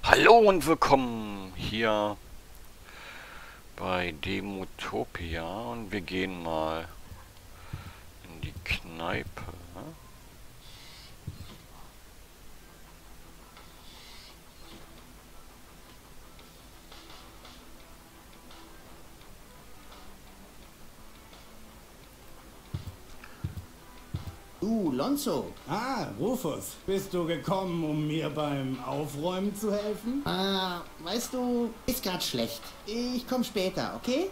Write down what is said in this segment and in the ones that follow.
Hallo und willkommen hier bei Demotopia und wir gehen mal in die Kneipe. Lonzo. Rufus, bist du gekommen, um mir beim Aufräumen zu helfen? Weißt du, ist grad schlecht. Ich komm später, okay?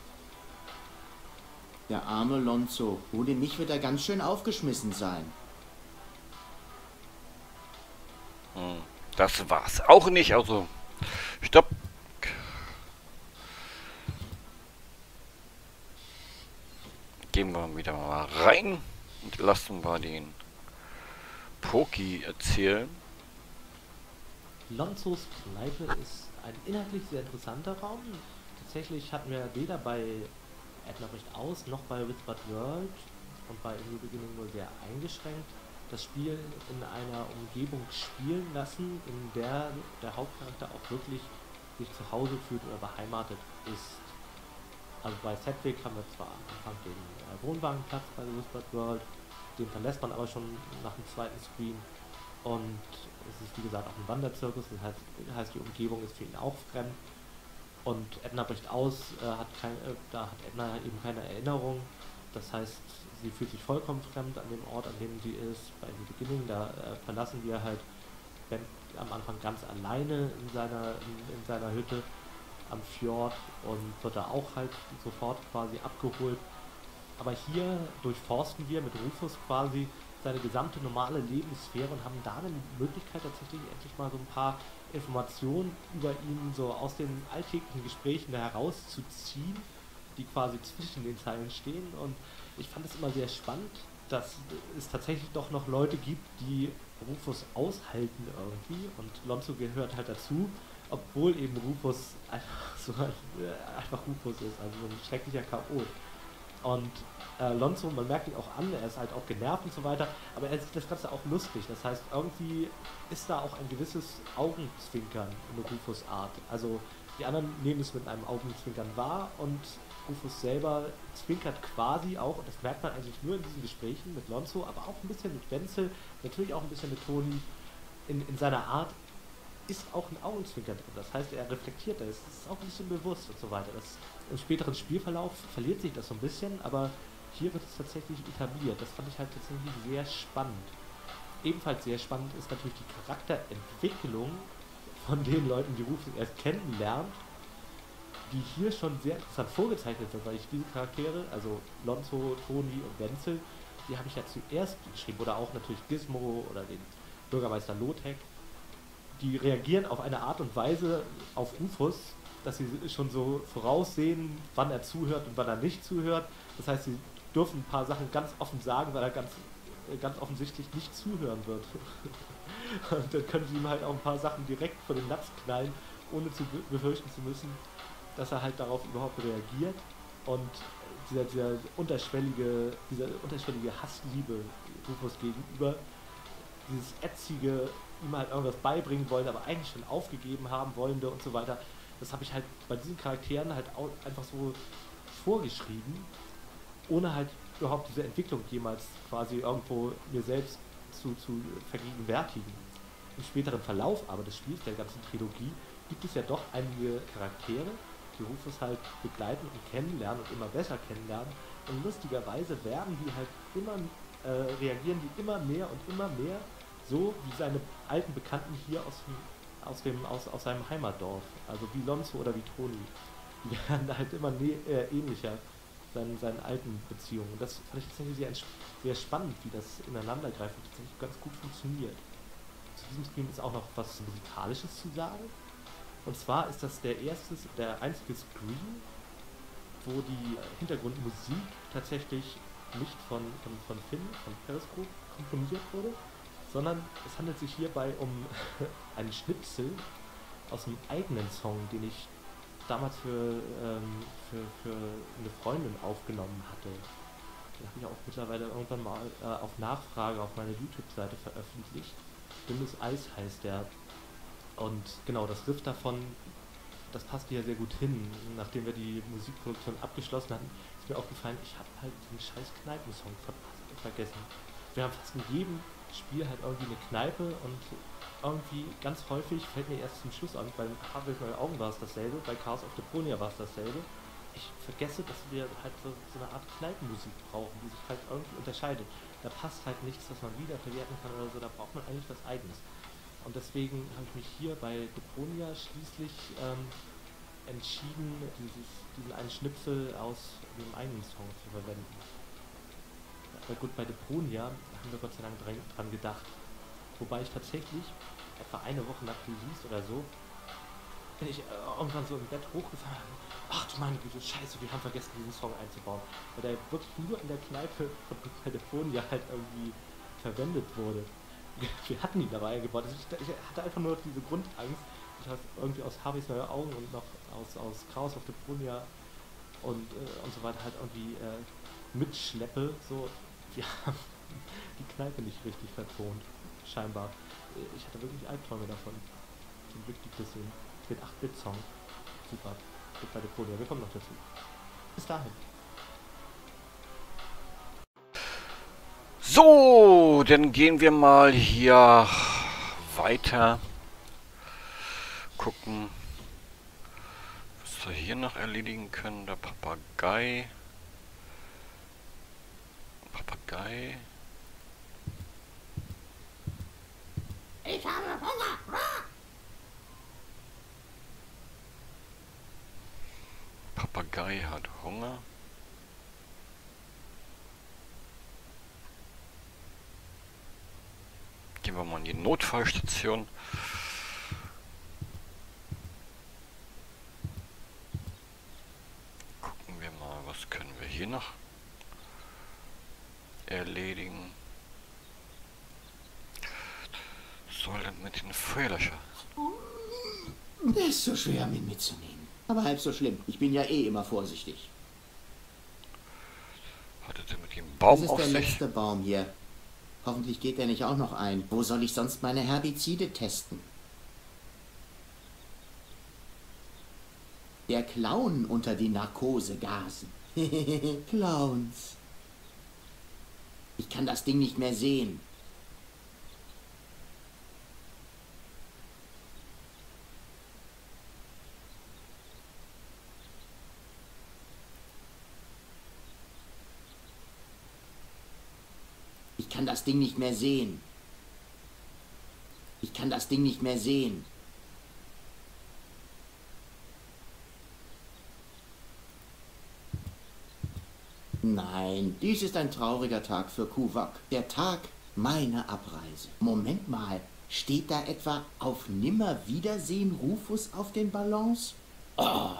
Der arme Lonzo. Ohne mich wird er ganz schön aufgeschmissen sein. Das war's auch nicht, also stopp. Gehen wir wieder mal rein und lassen wir den Poki erzählen. Lonzos Kneipe ist ein inhaltlich sehr interessanter Raum. Tatsächlich hatten wir weder bei Edna bricht aus noch bei Whispered World und bei In New Beginning nur sehr eingeschränkt das Spiel in einer Umgebung spielen lassen, in der der Hauptcharakter auch wirklich sich zu Hause fühlt oder beheimatet ist. Also bei Sedgwick haben wir zwar am Anfang den Wohnwagenplatz bei The Whispered World, den verlässt man aber schon nach dem zweiten Screen. Und es ist wie gesagt auch ein Wanderzirkus, das heißt die Umgebung ist für ihn auch fremd. Und Edna bricht aus, da hat Edna eben keine Erinnerung. Das heißt, sie fühlt sich vollkommen fremd an dem Ort, an dem sie ist. Bei The Beginning, da verlassen wir halt Ben am Anfang ganz alleine in seiner Hütte am Fjord und wird da auch halt sofort quasi abgeholt. Aber hier durchforsten wir mit Rufus quasi seine gesamte normale Lebenssphäre und haben da eine Möglichkeit tatsächlich endlich mal so ein paar Informationen über ihn so aus den alltäglichen Gesprächen da herauszuziehen, die quasi zwischen den Zeilen stehen. Und ich fand es immer sehr spannend, dass es tatsächlich doch noch Leute gibt, die Rufus aushalten irgendwie, und Lonzo gehört halt dazu, obwohl eben Rufus einfach einfach Rufus ist, also so ein schrecklicher Chaot. Und Lonzo, man merkt ihn auch an, er ist halt auch genervt und so weiter, aber er sieht das Ganze auch lustig. Das heißt, irgendwie ist da auch ein gewisses Augenzwinkern in Rufus Art. Also die anderen nehmen es mit einem Augenzwinkern wahr und Rufus selber zwinkert quasi auch, und das merkt man eigentlich nur in diesen Gesprächen mit Lonzo, aber auch ein bisschen mit Wenzel, natürlich auch ein bisschen mit Toni, in seiner Art ist auch ein Augenzwinkern drin. Das heißt, er reflektiert das ist auch ein bisschen bewusst und so weiter. Im späteren Spielverlauf verliert sich das so ein bisschen, aber hier wird es tatsächlich etabliert. Das fand ich halt tatsächlich sehr spannend. Ebenfalls sehr spannend ist natürlich die Charakterentwicklung von den Leuten, die Rufus erst kennenlernt, die hier schon sehr interessant vorgezeichnet wird, weil ich diese Charaktere, also Lonzo, Toni und Wenzel, die habe ich ja zuerst geschrieben, oder auch natürlich Gizmo oder den Bürgermeister Lothek. Die reagieren auf eine Art und Weise auf Rufus, dass sie schon so voraussehen, wann er zuhört und wann er nicht zuhört. Das heißt, sie dürfen ein paar Sachen ganz offen sagen, weil er ganz offensichtlich nicht zuhören wird. Und dann können sie ihm halt auch ein paar Sachen direkt vor den Latz knallen, ohne zu befürchten zu müssen, dass er halt darauf überhaupt reagiert. Und diese unterschwellige Hassliebe Rufus gegenüber, dieses ätzige, ihm halt irgendwas beibringen wollen, aber eigentlich schon aufgegeben haben wollende und so weiter, das habe ich halt bei diesen Charakteren halt auch einfach so vorgeschrieben, ohne halt überhaupt diese Entwicklung jemals quasi irgendwo mir selbst zu vergegenwärtigen. Im späteren Verlauf aber des Spiels, der ganzen Trilogie, gibt es ja doch einige Charaktere, die Rufus halt begleiten und kennenlernen und immer besser kennenlernen. Und lustigerweise reagieren die immer mehr und immer mehr so wie seine alten Bekannten hier aus seinem Heimatdorf, also wie Lonzo oder wie Toni. Die werden halt immer ähnlicher seinen alten Beziehungen. Und das fand ich tatsächlich sehr spannend, wie das Ineinandergreifen tatsächlich ganz gut funktioniert. Zu diesem Stream ist auch noch was Musikalisches zu sagen. Und zwar ist das der einzige Screen, wo die Hintergrundmusik tatsächlich nicht von Finn, von Periscope komponiert wurde, sondern es handelt sich hierbei um einen Schnipsel aus einem eigenen Song, den ich damals für eine Freundin aufgenommen hatte. Den habe ich auch mittlerweile irgendwann mal auf Nachfrage auf meiner YouTube-Seite veröffentlicht. Dünnes Eis heißt der. Und genau, das Riff davon, das passt hier sehr gut hin. Nachdem wir die Musikproduktion abgeschlossen hatten, ist mir aufgefallen, ich habe halt den scheiß Kneipensong vergessen. Wir haben fast in jedem Spiel halt irgendwie eine Kneipe und irgendwie ganz häufig fällt mir erst zum Schluss an, bei Harvest Neue Augen war es dasselbe, bei Chaos of Deponia war es dasselbe. Ich vergesse, dass wir halt so eine Art Kneipenmusik brauchen, die sich halt irgendwie unterscheidet. Da passt halt nichts, was man wieder verwerten kann oder so, da braucht man eigentlich was Eigenes. Und deswegen habe ich mich hier bei Deponia schließlich entschieden, diesen einen Schnipsel aus dem eigenen Song zu verwenden. Aber gut, bei Deponia haben wir Gott sei Dank dran gedacht. Wobei ich tatsächlich etwa eine Woche nach Release oder so bin ich irgendwann so im Bett hochgefahren und ach du meine Güte, scheiße, wir haben vergessen, diesen Song einzubauen. Weil der wirklich nur in der Kneipe von Deponia halt irgendwie verwendet wurde. Wir hatten ihn dabei eingebaut. Ich hatte einfach nur diese Grundangst. Ich habe irgendwie aus Harveys Neue Augen und noch aus Chaos of Deponia und so weiter halt irgendwie mitschleppe. So, wir haben die Kneipe nicht richtig vertont. Scheinbar. Ich hatte wirklich Albträume davon. Zum Glück gibt es den 8-Bit-Song. Super. Gut bei Deponia. Wir kommen noch dazu. Bis dahin. So, dann gehen wir mal hier weiter. Gucken, was wir hier noch erledigen können. Der Papagei. Ich habe Hunger. Papagei hat Hunger. Gehen wir mal in die Notfallstation. Gucken wir mal, was können wir hier noch erledigen. Soll denn mit den Feuerlöscher? Der ist so schwer, ihn mitzunehmen. Aber halb so schlimm. Ich bin ja eh immer vorsichtig. Hattet ihr mit dem Das Baum ist auf der sich? letzte Baum hier. Hoffentlich geht er nicht auch noch ein. Wo soll ich sonst meine Herbizide testen? Der Clown unter den Narkosegasen. Clowns. Ich kann das Ding nicht mehr sehen. Ich kann das Ding nicht mehr sehen. Ich kann das Ding nicht mehr sehen. Nein, dies ist ein trauriger Tag für Kuvak. Der Tag meiner Abreise. Moment mal, steht da etwa auf Nimmerwiedersehen Rufus auf den Ballons? Oh.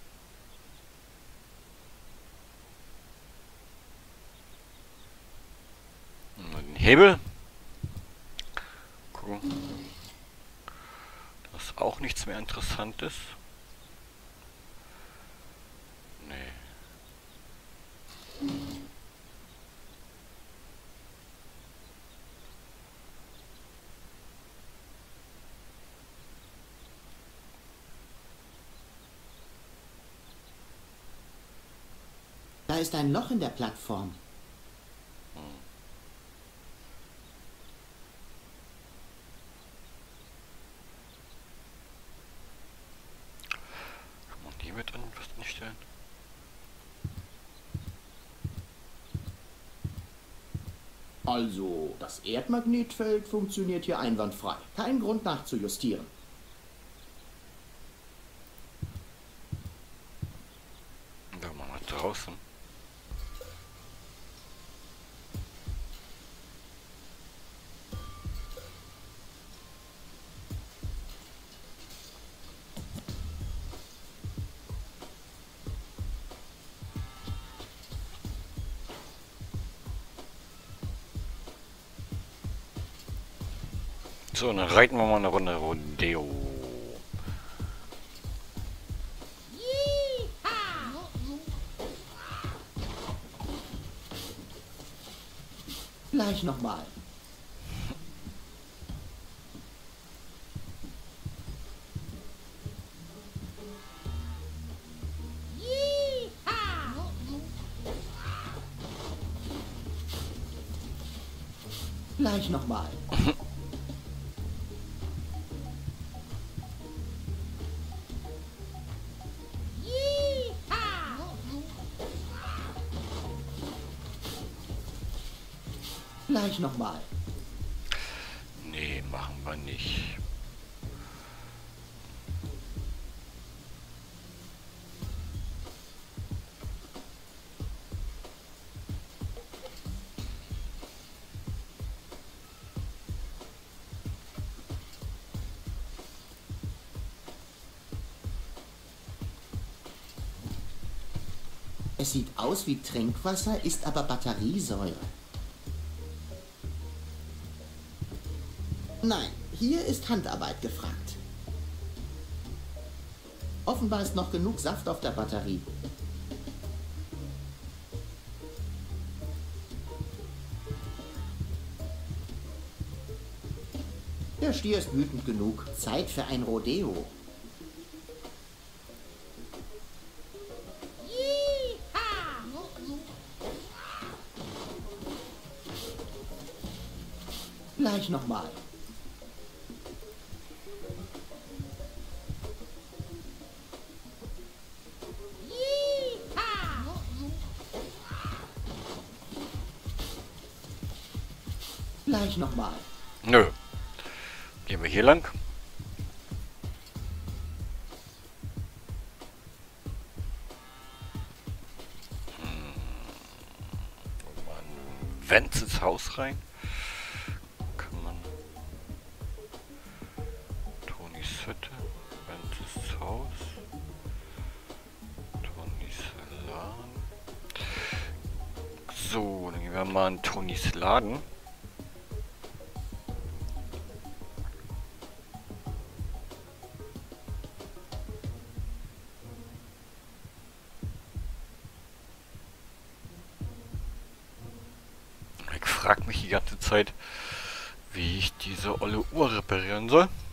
Den Hebel. Gucken. Das ist auch nichts mehr Interessantes. Nee. Da ist ein Loch in der Plattform. Und die wird an was nicht stellen. Also, das Erdmagnetfeld funktioniert hier einwandfrei. Kein Grund nachzujustieren. Da mal nach draußen. So, dann reiten wir mal eine Runde Rodeo. Gleich nochmal. Gleich nochmal. Gleich nochmal. Nee, machen wir nicht. Es sieht aus wie Trinkwasser, ist aber Batteriesäure. Nein, hier ist Handarbeit gefragt. Offenbar ist noch genug Saft auf der Batterie. Der Stier ist wütend genug. Zeit für ein Rodeo. Gleich nochmal. Gleich nochmal. Nö. Gehen wir hier lang. Vents ins Haus rein. Kann man. Tonys Hütte. Vents ins Haus. Tonys Laden. So, dann gehen wir mal in Tonys Laden. Ich frage mich die ganze Zeit, wie ich diese olle Uhr reparieren soll.